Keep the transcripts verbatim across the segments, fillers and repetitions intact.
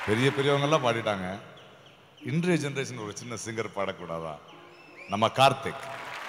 பெரிய பெரியவங்கெல்லாம் பாடிட்டாங்க. இன்றைய ஜெனரேஷன் ஒரு சின்ன சிங்கர் பாடக்கூடாதா? நம்ம கார்த்திக்.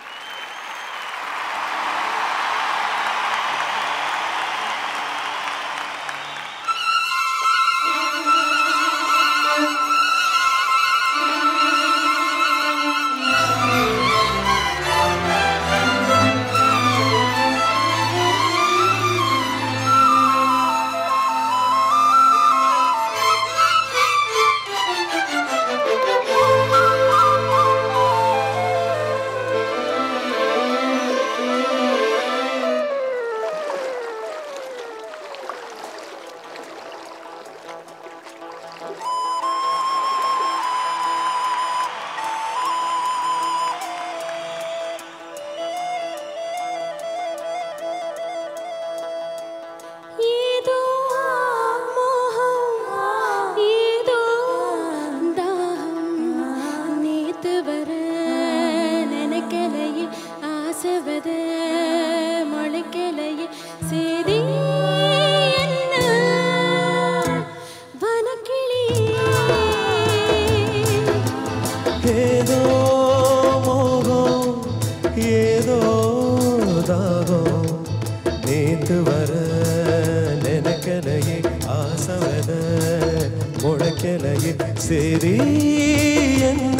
சரி என்ன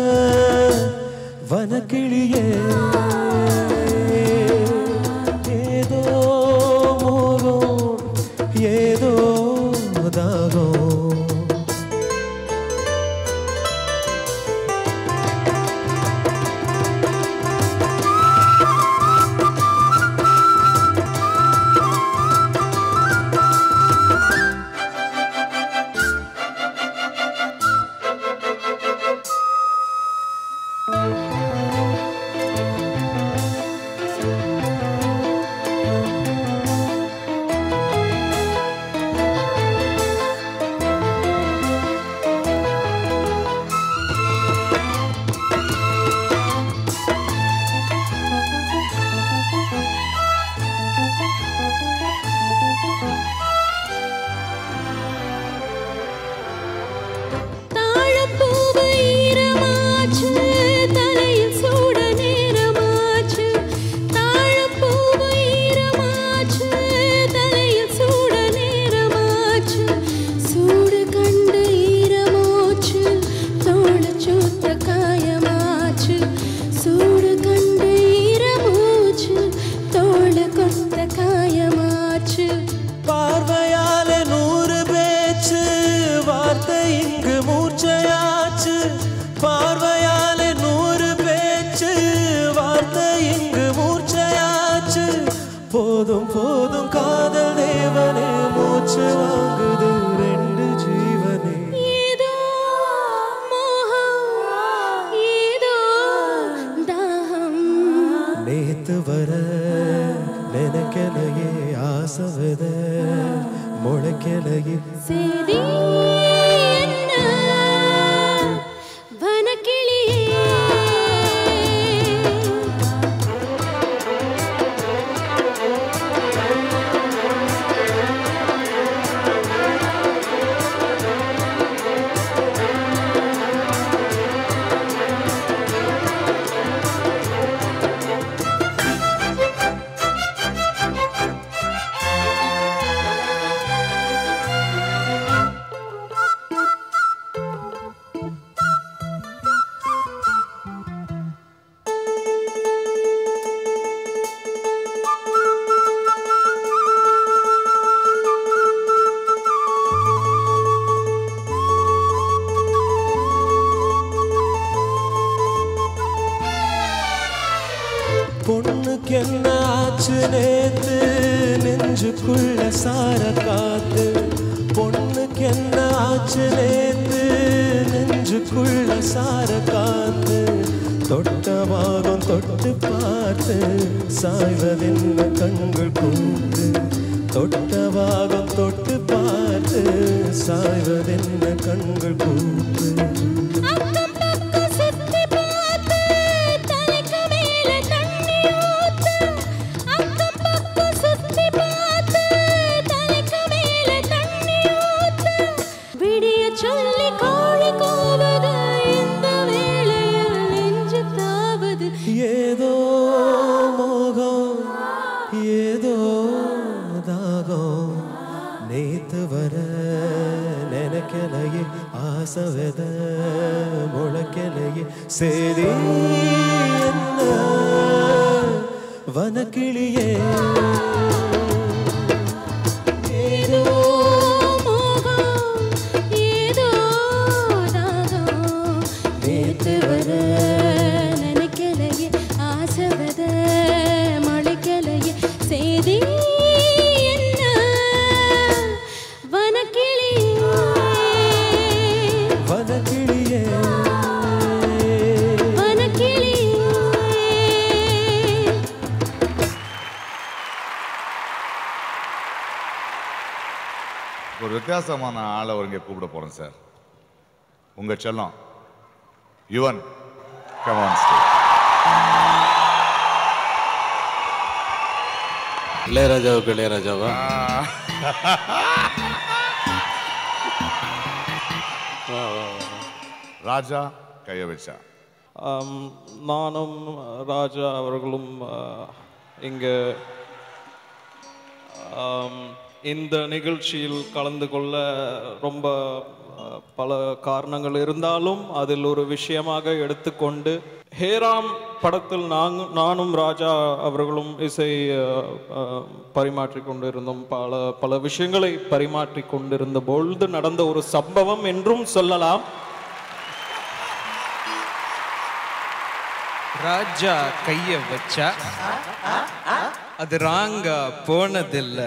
வனக்கிளியே ஏதோ மோகம் ஏதோ தாகம் போதும் போதும் காதல் தேவனே மூச்சு வாங்குது ரெண்டு ஜீவனே ஏதோ மோகம் ஏதோ தாகம் நேத்து வர நினைக்கலையே ஆசைவத முளைக்கலையே சரி என்ன வனக்கிளியே பொண்ணுக்கு என்ன ஆச்சு நேத்து நெஞ்சுக்குள்ள சார காத்து பொண்ணுக்கு என்ன ஆச்சு நேத்து நெஞ்சுக்குள்ள சார காத்து தொட்ட பாகம் தொட்டு பார்த்து சாய்வதென்ன கண்கள் கூத்து தொட்ட பாகம் தொட்டு பார்த்து சாய்வதென்ன கண்கள் கூத்து விடிய நேத்து வர நினைக்கலையே ஆசை வெத முளைக்கலையே சேதி என்ன வனக்கிளியே ஏதோ மோகம் ஏதோ தாகம் நேத்து வர நினைக்கலையே ஆசை வெத முளைக்கலையே சேதி என்ன வனக்கிளியே வனக்கிளியே ஒரு வித்தியாசமான ஆளை ஒரு இங்கே கூப்பிட போறேன் சார். உங்க செல்லம் யுவன், come on stage. இளையராஜாவுக்கு இளையராஜாவா? ராஜா கைய வச்சா. நானும் ராஜா அவர்களும் இங்கே இந்த நிகழ்ச்சியில் கலந்து கொள்ள ரொம்ப பல காரணங்கள் இருந்தாலும் அதில் ஒரு விஷயமாக எடுத்துக்கொண்டு ஹேராம் படத்தில் நாங்கள் நானும் ராஜா அவர்களும் இசை பரிமாற்றி கொண்டிருந்தோம். பல பல விஷயங்களை பரிமாற்றி கொண்டிருந்த பொழுது நடந்த ஒரு சம்பவம் என்றும் சொல்லலாம். ராஜா கைய வச்சா அது ராங்கா போனதில்லை.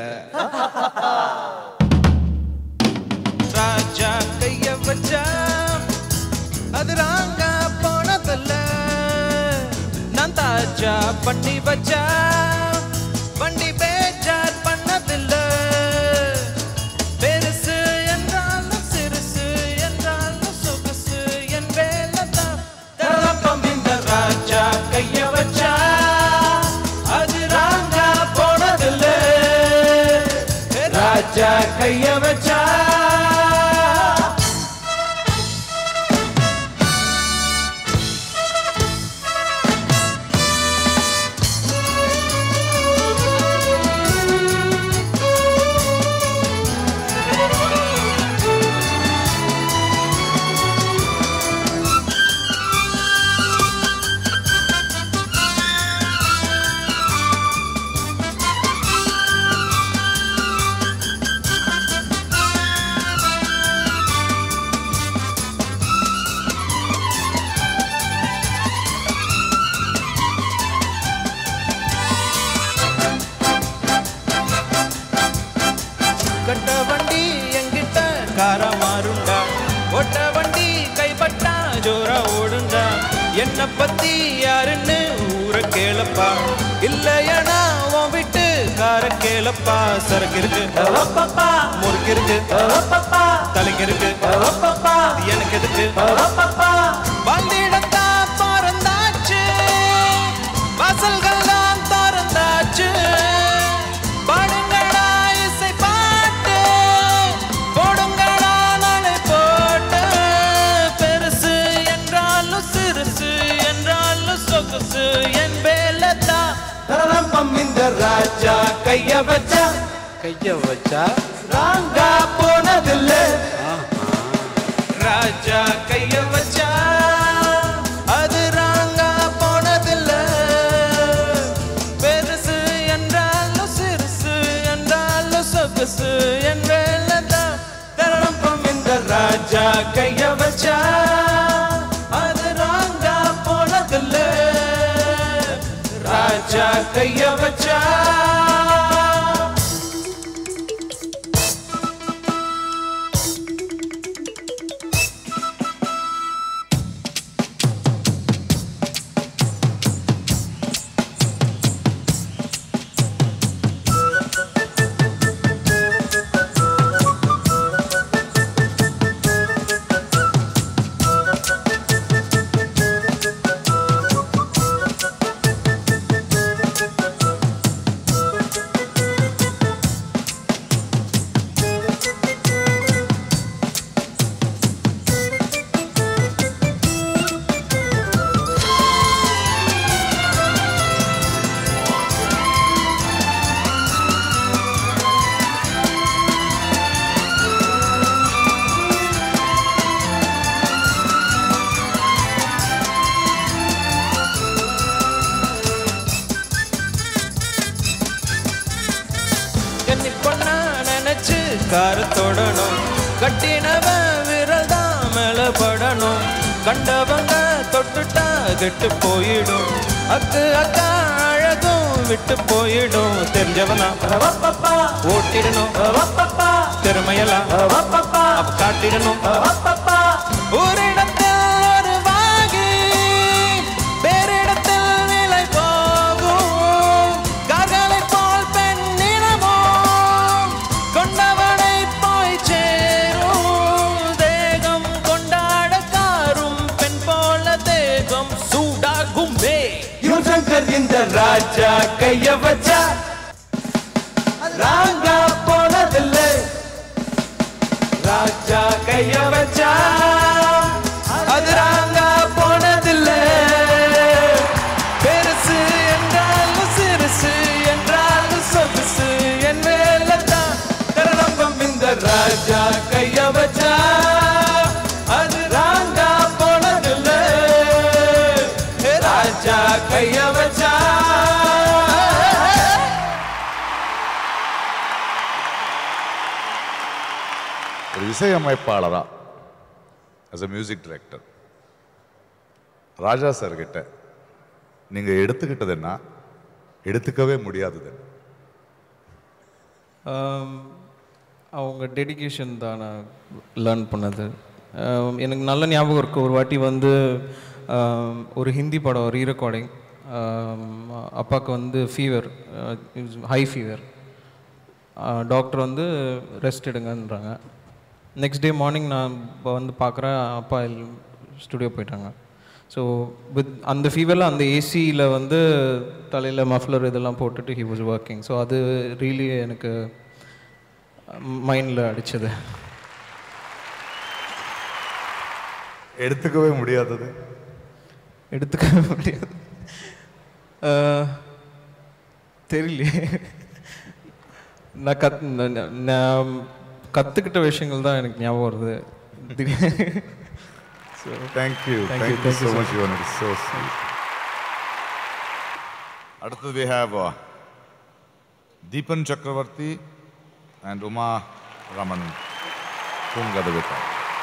ராஜா கைய வச்சா அது ராங்கா போனதில்லை. நான் தாஜா பண்ணி வச்சா வண்டி பேஜார் பண்ணதில்லை. பெருசு என்றாலும் சிறுசு என்றாலும் சொகுசு என் வேலை தான். தரப்பம் இந்த ராஜா கைய வச்சா அது ராங்கா போனதில்லை. ராஜா கைய வச்சா கட்ட வண்டி எங்கிட்ட காரா மாறுண்டா. ஒட்ட வண்டி கைப்பட்டா ஜோரா ஓடுண்டா. என்ன பத்தி யாருன்னு ஊரை கேளப்பா. இல்லையனா உன் விட்டு கார கேளப்பா. சரக்கு இருக்கு முறுக்கு இருக்கு தலைக்கு இருக்கு எனக்கு எதுக்கு. வாழ்ந்திடத்தா பிறந்தாச்சு வாசல்கள் தான் திறந்தாச்சு. பாடுங்களா இசை பாட்டு போடுங்களா நாளை போட்டு. பெருசு என்றாலும் சிறுசு என்றாலும் சொகுசு என் வேலைத்தா. தரப்பம் இந்த ராஜா கைய வச்சா கைய வச்சா ராங்கா போனதில்லை. ராஜா கைய வச்சா அது ராங்கா போனதில்லை. பெருசு என்றாலும் சிறுசு என்றாலும் சொகுசு என் வேலைதான். தரப்பம் இந்த ராஜா கைய வச்சா அது ராங்கா போனதில்லை. ராஜா கைய வச்சா கார தொடணும் கட்டினவ விரல் தான் மேல படணும் கண்டவங்க தொட்டுட்டா கெட்டு போயிடும் அக்கு அக்கா அழகும் விட்டு போயிடும் தெரிஞ்சவனா ஓட்டிடணும் திறமையெல்லாம் அப்ப காட்டிடணும் ஒரு இடத்தில் ஒரு வாங்கி வேறிடத்தில் நிலை போகும் கார்களை போல் பெண்ணினமோ கொண்டவனை போய் சேரும் தேகம் கொண்டாட காரும் பெண் போல தேகம் சூடாகும் வே யுசங்கர் இந்த ராஜா கைய வச்சா ராங்கா போனதில்லை ராஜா கைய வச்சா அது ராங்கா போனதில்லை பெருசு என்றாலும் சிறுசு என்றாலும் சொகுசு என் மேலதான் தரநம்பம் இந்த ராஜா கைய வச்சா அது ராங்கா போனதில்லை ராஜா கைய வச்சா ஒரு இசையமைப்பாளரா as a music director Raja sir கிட்ட நீங்க எடுத்துக்கிட்டது என்ன எடுத்துக்கவே முடியாதது என்ன? ஆம், அவங்க டெடிகேஷன் தான் நான் லேர்ன் பண்ணது. ஆம், எனக்கு நல்ல ஞாபகம் இருக்குது. ஒரு வாட்டி வந்து ஆம், ஒரு ஹிந்தி படம் ரீ ரெக்கார்டிங், அப்பாவுக்கு வந்து ஃபீவர், ஹை ஃபீவர். டாக்டர் வந்து ரெஸ்ட் எடுங்கன்றாங்க. நெக்ஸ்ட் டே மார்னிங் நான் இப்போ வந்து பார்க்குறேன், அப்பா ஸ்டுடியோ போயிட்டாங்க. ஸோ வித் அந்த ஃபீவரில் அந்த ஏசியில் வந்து தலையில் மஃப்லர் இதெல்லாம் போட்டுட்டு ஹி வாஸ் ஒர்க்கிங். ஸோ அது ரியலி எனக்கு மைண்டில் அடித்தது. எடுத்துக்கவே முடியாதது எடுத்துக்கவே முடியாது தெரியலையே. நான் கத் நான் கற்றுக்கிட்ட விஷயங்கள் தான் எனக்கு ஞாபகம் வருது. So, thank you. Thank, thank you, thank you so much, Yuvan. It's so sweet. அடுத்தது we have uh, Deepan Chakravarti and Uma Raman. Pungadavita.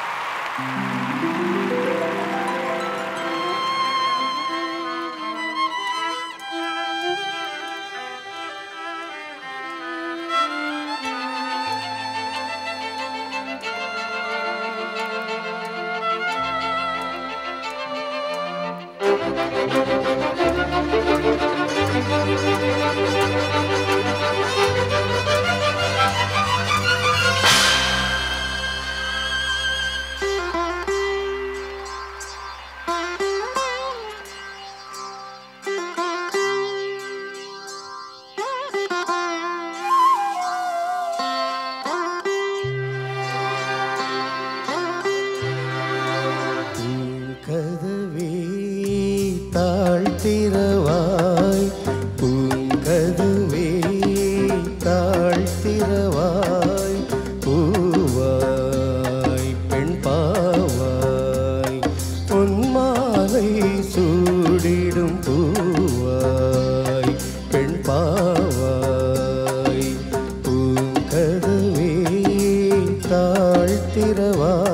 கதவே தாழ்த்திரவாய், பூங்கதவே தாழ்த்திரவாய், பூவாய் பெண் பாவாய், பொன்மாலை சூடிடும் பூவாய் பெண் பாவாய், பூங்கதவே தாழ்த்திரவாய்.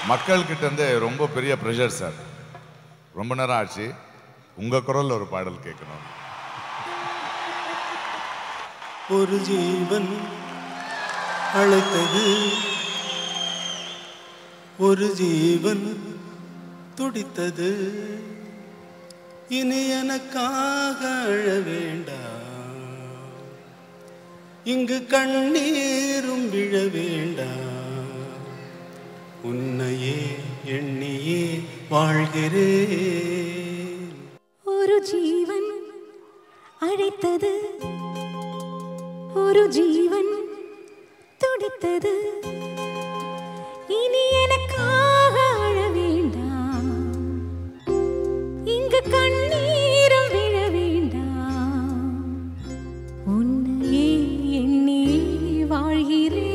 மக்கள்கிட்ட இருந்து ரொம்ப பெரிய ப்ரெஷர் சார். ரொம்ப நேரம் ஆச்சு, உங்க குரல்ல ஒரு பாடல் கேட்கணும். ஒரு ஜீவன் அழைத்தது, ஒரு ஜீவன் துடித்தது, இனி எனக்காக அழ வேண்டாம், இங்கு கண்ணீரும் விழ வேண்டாம், உன்னையே எண்ணியே வாழ்கிறேன். ஒரு ஜீவன் அழைத்தது, ஒரு ஜீவன் துடித்தது, இனி எனக்காக அழ வேண்டாம், இங்கு கண்ணீரும் விழ வேண்டாம், உன்னையே எண்ணியே வாழ்கிறேன்.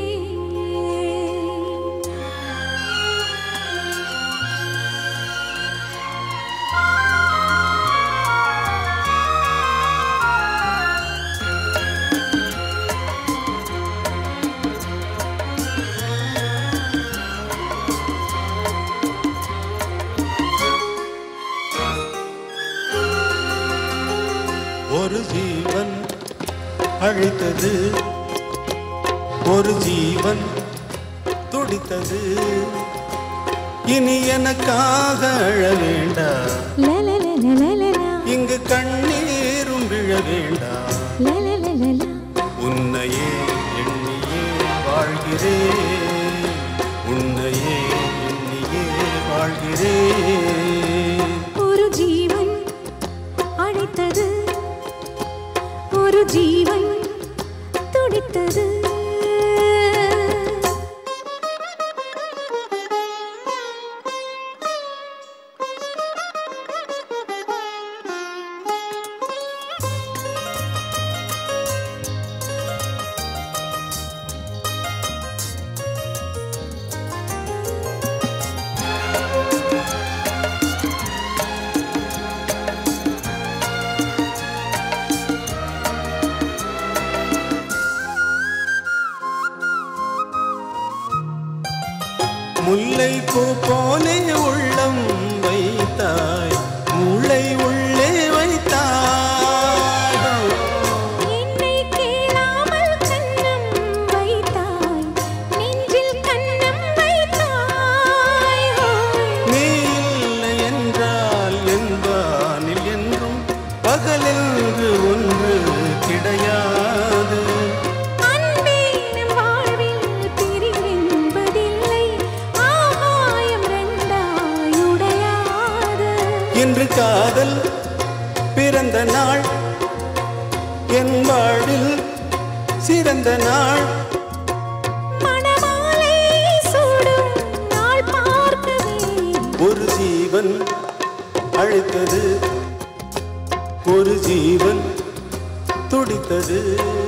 ஒரு ஜீவன் அழைத்தது, ஒரு ஜீவன் துடித்தது, இனி எனக்காக அழ வேண்டாம், லலலலலலலா, இங்கு கண்ணீரும் விழ வேண்டாம், லலலலலலா, உன்னையே எண்ணியே வாழ்கிறேன், உன்னையே எண்ணியே வாழ்கிறேன். ஒரு ஜீவன் அழைத்தது, ஒரு ஜீவன் துடித்தது, முல்லை பூ போலே உள்ளம் வைத்தாய், முளை உள்ளே வைத்தாய், என்னை கேளாமல் கன்னம் வைத்தாய், நெஞ்சில் கன்னம் வைத்தாய், நீ இல்லை என்றால் என்பானில் என்றும் பகலென்று ஒன்று கிடையாது, அன்பே நம் வாழ்வில் பிரிவென்பதில்லை, ஆகாயம் ரெண்டாயுடையாது, இன்று காதல் பிறந்த நாள், என் வாழ்வில் சிறந்த நாள், மணமாலை சூடும் நாள் பார்க்கவே, ஒரு ஜீவன் அழைத்தது, ஒரு ஜீவன் துடித்தது.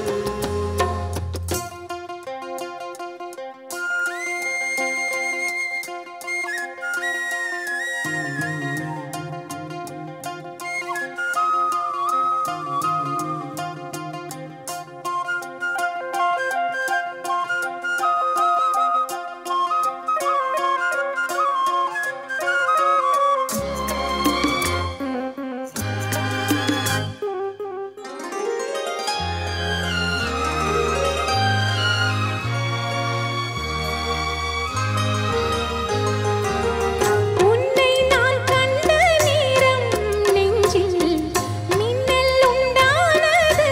உன்னை நான் கண்ட நேரம் நெஞ்சில் மின்னல் உண்டானது,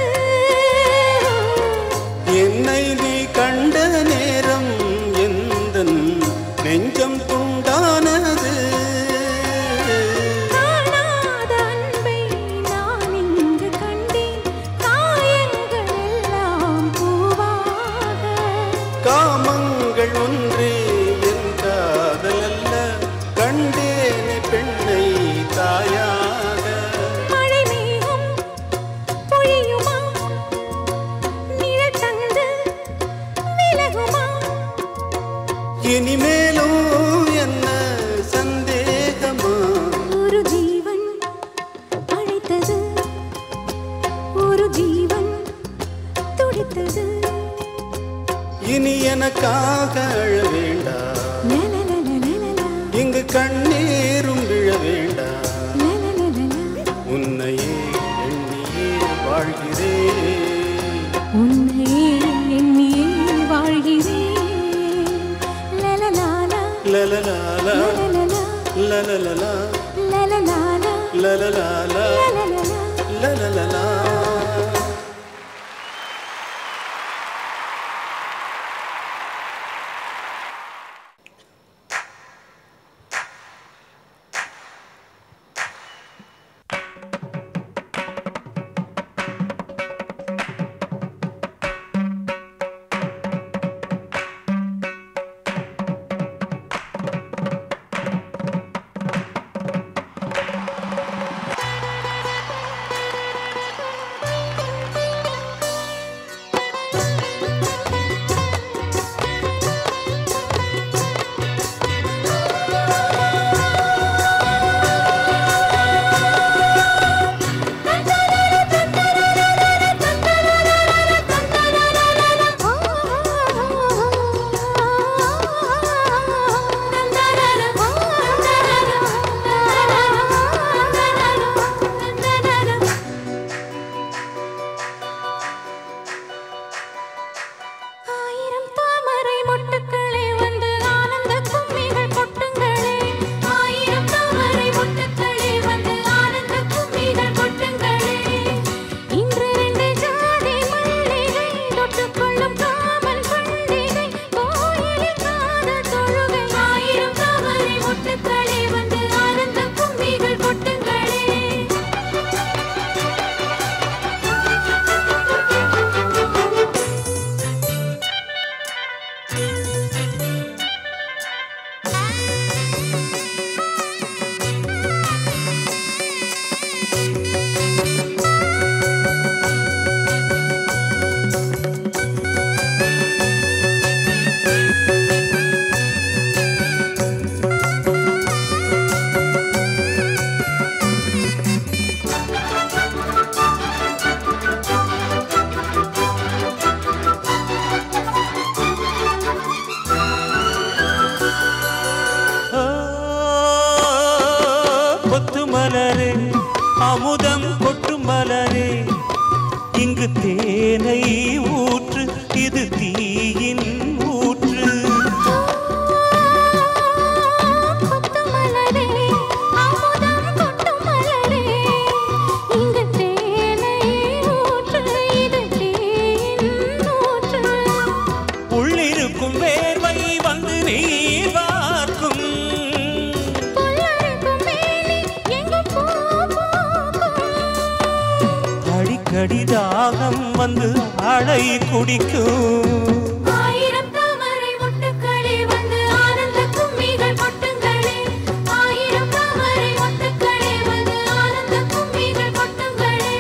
என்னை நீ கண்ட நேரம் எந்தன் நெஞ்சம் துண்டானது, காணாத அன்பை நான் இங்கு கண்டேன், காயங்கள் எல்லாம் பூவாக, காமங்கள் ஒன்றே என் காதல் அல்ல, கண்டேனே பெண்ணை தாயாக, மழை மேகம் பொழியுமா, நிழல் தந்து விலகுமா, இனிமேலும் என்ன சந்தேகமா, ஒரு ஜீவன் அழைத்தது, ஒரு ஜீவன் துடித்தது, இனி எனக்காக அழ வேண்டாம், லலலலலலலா, கண்ணீரும் விழ வேண்டாம். உன்னையே எண்ணியே வாழ்கிறேன், உன்னையே எண்ணியே வாழ்கிறேன். லலலாலா லலலாலா லலலலா லலலாலா லலலாலா லலலலா. அமுதம் கொட்டும் மலரே, இங்கு தேனை ஊற்று, இது தீயின் ஊற்று. உள்ளிருக்கும் வேர்வை வந்து நீர் வார்க்கும், அடிக்கடி தாகம் வந்து அலை குடிக்கும். ஆயிரம் தாமரை மொட்டுக்களே வந்து ஆனந்த கும்மிகள் கொட்டுங்களே, ஆயிரம் தாமரை மொட்டுக்களே வந்து ஆனந்த கும்மிகள் கொட்டுங்களே.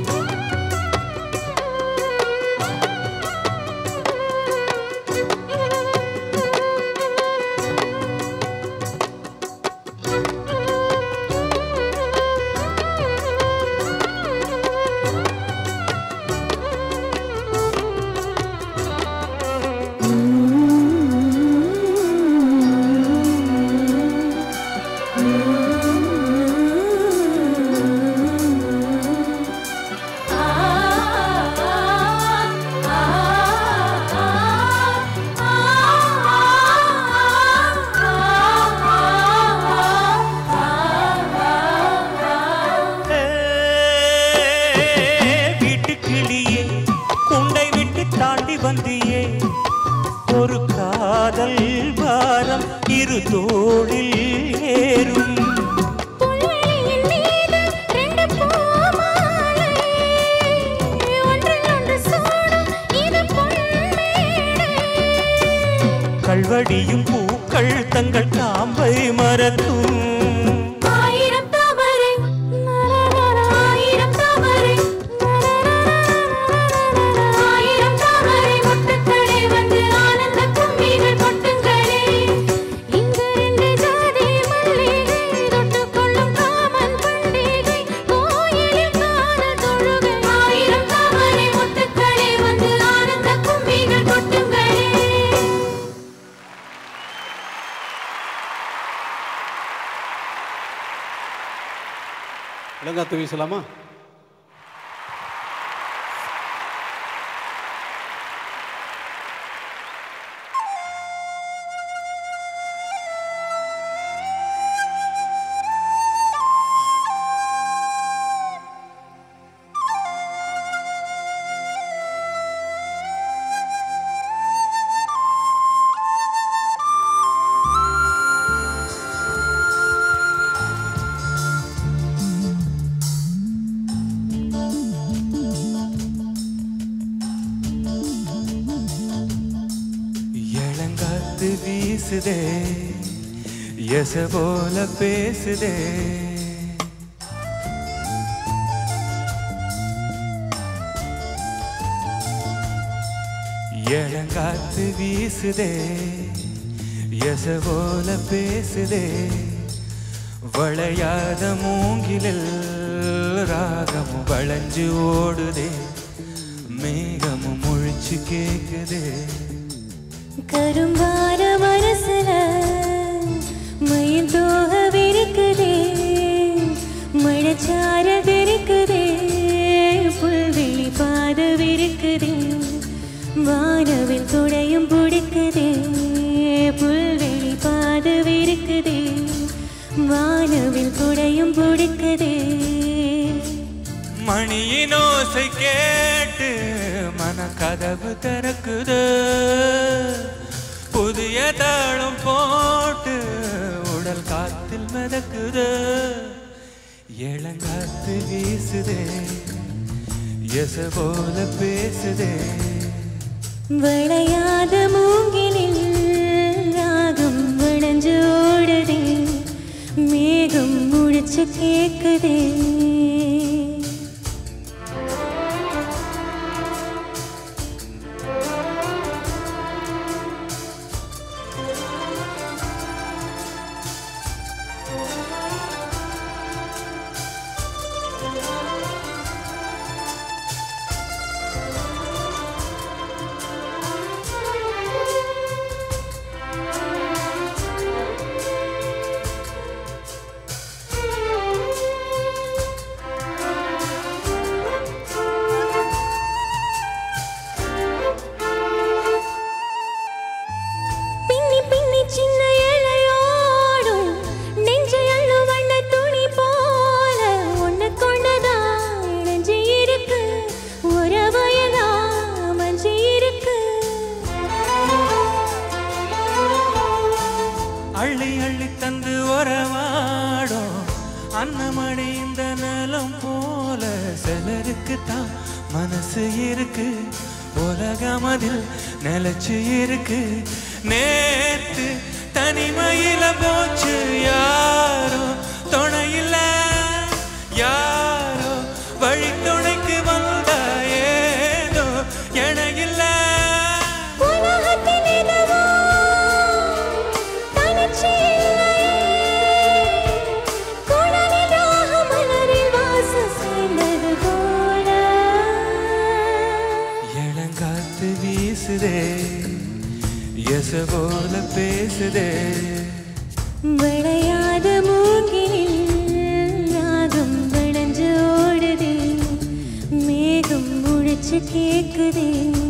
ஒரு காதல் பாரம் இரு தோளில் ஏறும். புல்வெளியின் மீது ரெண்டு பூமாலை, ஒன்றில் ஒன்று சூடும் இது பொன்மேடை. கல்வடியும் பூக்கள் தங்கள் காம்பை மறக்கும். ஆயிரம் தாமரை ஆயிரம் தாமரை ஆயிரம் தாமரை மொட்டுக்களே வந்து ஆனந்த கும்மிகள் கொட்டுங்களே. இங்கு ரெண்டு ஜாதி மல்லிகை தொட்டுக்கொள்ளும் காமன் பண்டிகை, கோயிலில் காதல் தொழுகை. ஆயிரம் தாமரை மொட்டுக்களே வந்து ஆனந்த கும்மிகள் கொட்டுங்களே. இளங்காத்து வீசலாமா? வீசுதே எச போல பேசுதே இளங்காத்து வீசுதே எச போல பேசுதே வளையாத மூங்கிலில் ராகமும் வளைஞ்சு ஓடுதே மேகமும் முழிச்சு கேக்குதே கரும்பார மனசுல மயில் தோக விரிக்குதே மழைச்சார விரிக்குதே புல்வெளி பாத விரிக்குதே வானவில் துடையும் பிடிக்குதே புல்வெளி பாத விரிக்குதே வானவில் துடையும் பிடிக்குதே மணியின் ஓசை கேட்டு மன கதவு திறக்குது புதிய தாளம் போட்டு உடல் காத்தில் மிதக்குது இளங்காத்து வீசுதே எச போல பேசுதே விளையாத மூங்கிலில் ராகம் வளைஞ்சு ஓடுதே மேகம் முடிச்சு கேக்குதே அள்ளி அள்ளி தந்து உறவாடும் அன்னமணி இந்த நிலம் போல சிலருக்கு தான் மனசு இருக்கு உலகம் அதில் நிலச்சு இருக்கு நேத்து தனிமையில போச்சு யாரோ துணையில யாரோ வழி துணைக்கு வந்த ஏதோ எனையில்ல இளங்காத்து வீசுதே எச போல பேசுதே விளையாத மூங்கிலில் ராகம் வளைஞ்சு ஓடுதே மேகம் முழிச்சு கேக்குதே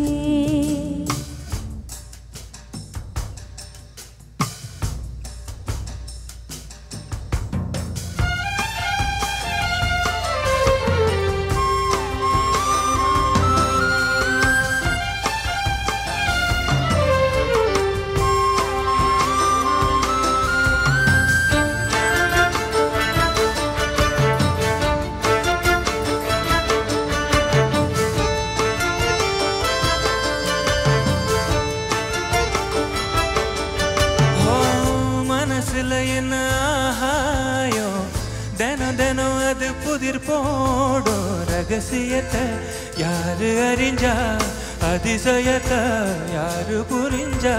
என்ன ஆகாயோ தினம் தினம் அது புதிர் போடும் ரகசியத்தை யாரு அறிஞ்சா அதிசயத்தை யாரு புரிஞ்சா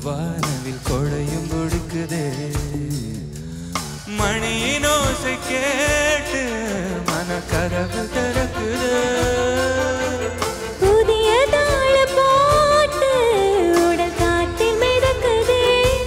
வானவில் கொடையும் கொடுக்குதே மணியின் ஓசை கேட்டு மனக்கதவு திறக்குது புதிய தாள போட்டு உடல் காட்டில் மிதக்குதே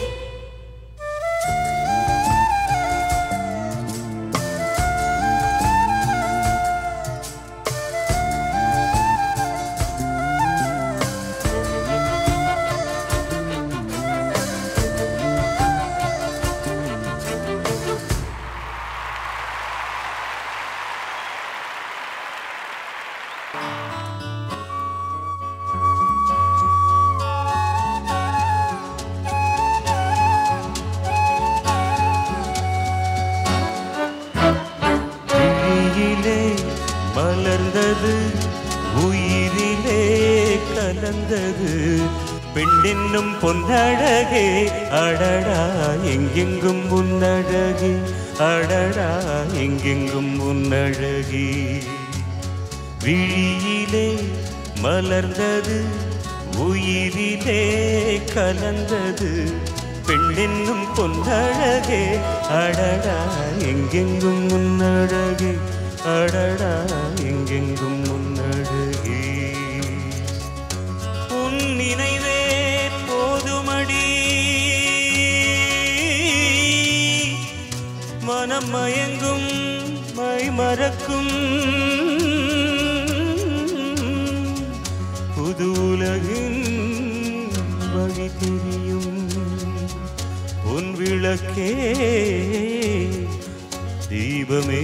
மலர்ந்தது உயிரிலே கலந்தது பெண்ணென்னும் பொன்னழகே அடடா எங்கெங்கும் உன்னழகே அடடா எங்கெங்கும் உன்னழகே விழியிலே மலர்ந்தது உயிரிலே கலந்தது பெண்ணென்னும் பொன்னழகே அடடா எங்கெங்கும் உன்னழகே அடடா எங்கெங்கும் உன்னழகே உன் நினைவே போதுமடி மனம் மயங்கும் மை மறக்கும் புது உலகின் வழி தெரியும் உன் விளக்கே தீபமே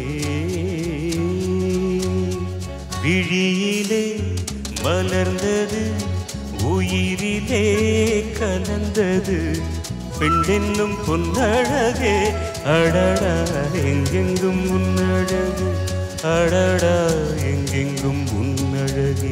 விழியிலே மலர்ந்தது உயிரிலே கலந்தது பெண்ணென்னும் பொன்னழகே அடடா எங்கெங்கும் உன்னழகு அடடா எங்கெங்கும் உன்னழகே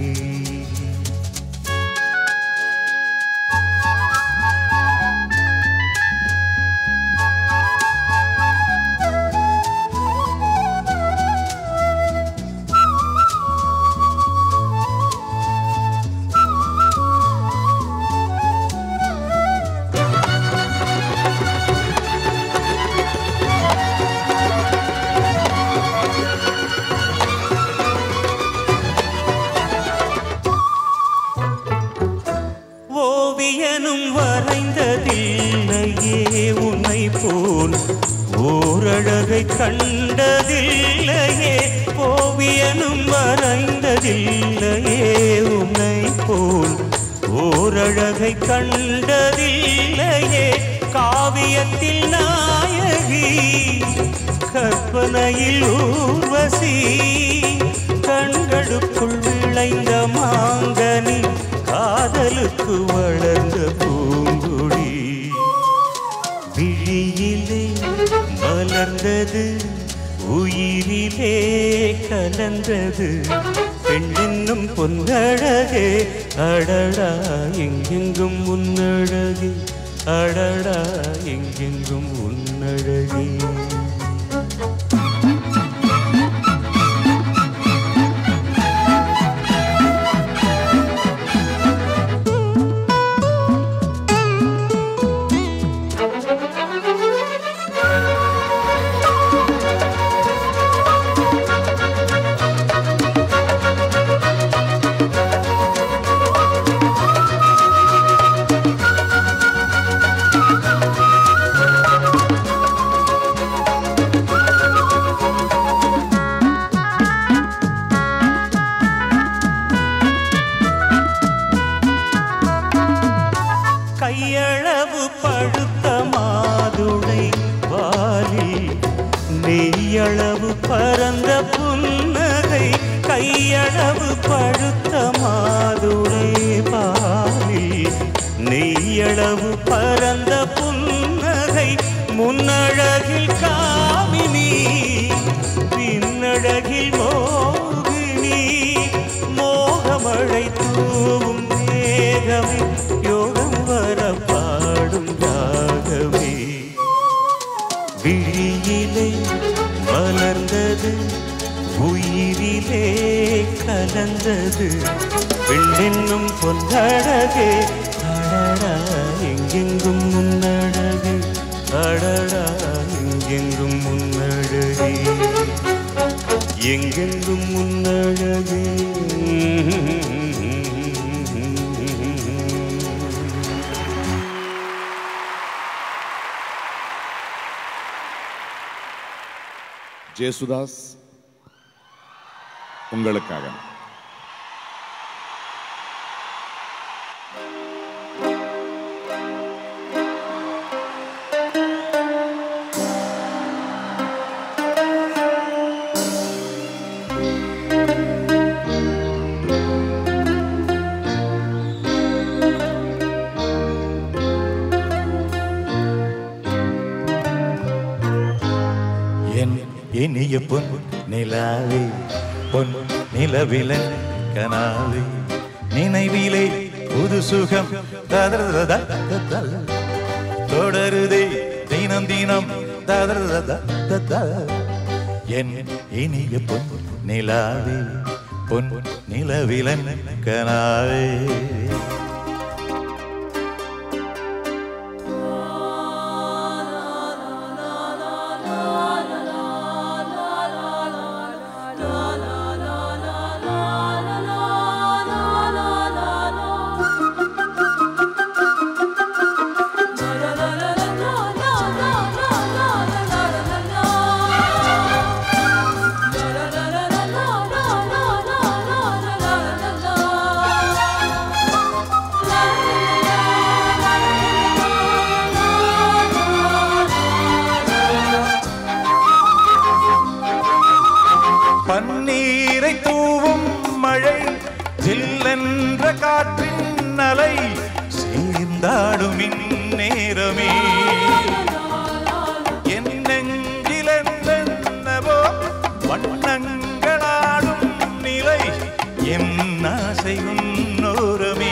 ஓவியனும் வரைந்ததில்லையே உன்னை போல் ஓரழகை கண்டதில்லையே ஓவியனும் வரைந்ததில்லையே உன்னை போல் ஓரழகை கண்டதில்லையே காவியத்தில் நாயகி கற்பனையில் ஊர்வசி கண்களுக்குள் விளைந்த மாங்கனி காதலுக்கு வளர்ந்த பூங்குடி விழியிலே மலர்ந்தது உயிரிலே கலந்தது பெண்ணென்னும் பொன்னழகே அடடா எங்கெங்கும் உன்னழகே அடடா எங்கெங்கும் உன்னழகே கையளவு பழுத்த மாதுளை வாலில் நெய்யளவு பரந்த புன்னகை கையளவு பழுத்த மாதுளை வாலில் நெய்யளவு பரந்த புன்னகை முன்னழகில் காமினி பின்னழகில் மோகினி மோகமழை தூவும் மேகமே யோகம் வர பாடும் ராகமே விழியிலே மலர்ந்தது உயிரிலே கலந்தது பெண்ணென்னும் பொன்னழகே அடடா எங்கெங்கும் முன்னழகு ஜேசுதாஸ் உங்களுக்காக. இனிய பொன் நிலாவே பொன் நிலவிலன் கனாவே நினைவிலே புது சுகம் தொடருதே தினம் தினம் என் இனிய பொன் நிலாவே பொன் நிலவிலன் கனாவே பன்னீரை தூவும் மழை ஜில்லென்ற காற்றின் அலை சேர்ந்தாடும் இந்நேரமே என் நெஞ்சிலென்னவோ வண்ணங்களாடும் நிலை என் ஆசை உன்னோரமே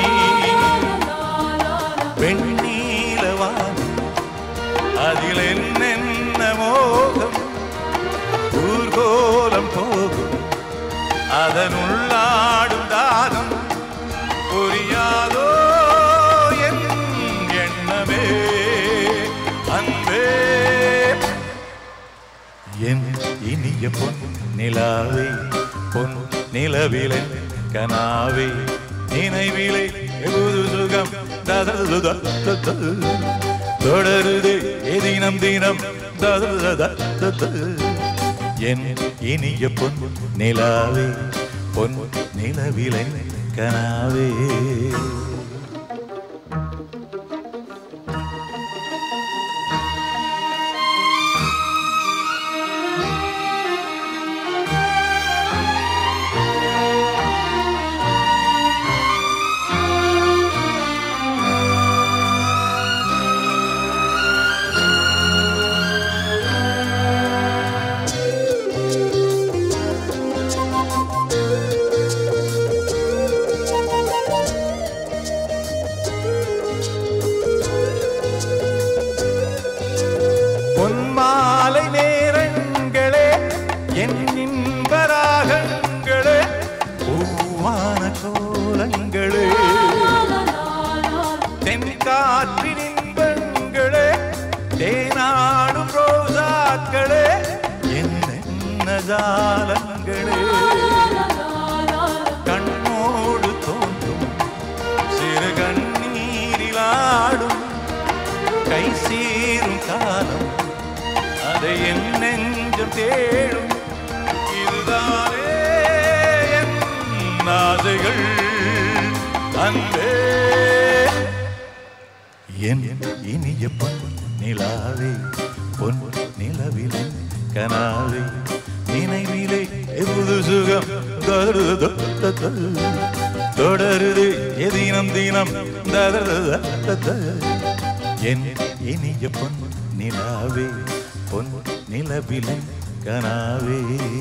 வெண்ணீலவான் அதில் என்னென்ன மோகம் ஊர்கோலம் போகும் அதனுள்ளாடும் தாகம் புரியாதோ என் எண்ணமே அன்பே என் இனிய பொன் நிலாவே பொன் நிலவிலே கனாவே நினைவிலே புது சுகம் தொடருதே தினம் தினம் என் இனிய பொன் நிலாவே பொன் நிலவிலே கனாவே பொன்மாலை நேரங்களே என் இன்பராகங்களே பூவான கோலங்களே தென்காற்றின் இன்பங்களே தேனாடும் ரோசாக்களே என்ன ஜாலங்களே கண்ணோடு தோன்றும் சிறு கண்ணீரிலாடும் கை சீரும் காலம் அதை என் நெஞ்சம் தேடும் இதுதானே என் ஆசைகள் அன்பே என் இனிய பொன் நிலாவே பொன் நிலவிலே கனாவே நினைவிலே புது சுகம் தொடருது தினம் தினம் என் இனிய பொன் நிலாவே பொன் நிலவிலே கனாவே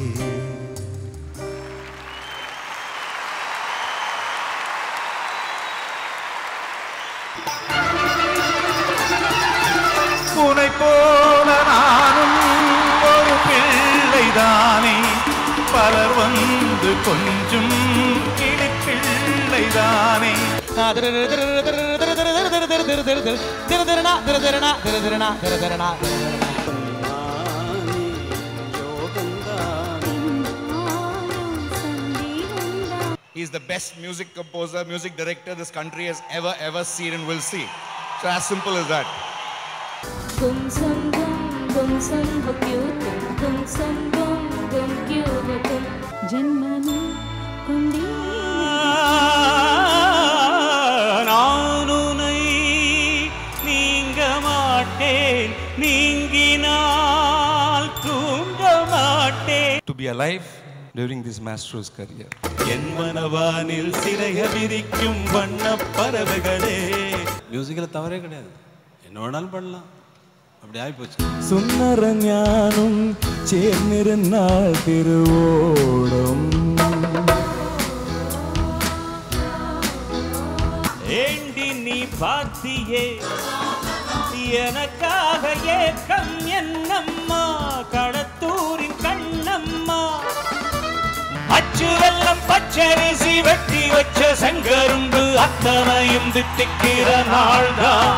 உனை போல நானும் ஒரு பிள்ளைதானே பலர் வந்து கொஞ்சம் கிளி பிள்ளைதானே He's the best music composer, music director this country has ever, ever seen and will see. So as simple as that. Gum sum gum gum sum ho cute gum sum gum gum cute gum janmanu kundi நானுனை நீங்க மாட்டேன் நீங்கினால் தூங்க மாட்டேன். To be alive during this maestro's career. என் மனவானில் சிறைய விரிக்கும் வண்ண பறவைகளே. மியூசிக்கில் தவறே கிடையாது, என்ன வேணாலும் பண்ணலாம், அப்படி ஆகிப்போச்சு. சுந்தர ஞானம் சேர்ந்திருந்தால் திருவோடும் ஏண்டி நீ பாத்தியே எனக்காக ஏக்கம் என்னம்மா கடத்தூரின் கண்ணம்மா அச்சு வெள்ளம் பச்சரிசி வெட்டி வச்ச செங்கரும்பு அத்தனையும் தித்திக்கிற நாள்தான்